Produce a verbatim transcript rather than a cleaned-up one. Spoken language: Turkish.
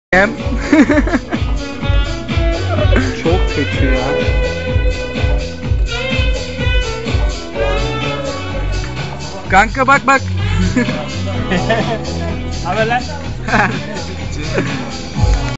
Hem çok kötü ya. Kanka bak bak. Haber lan.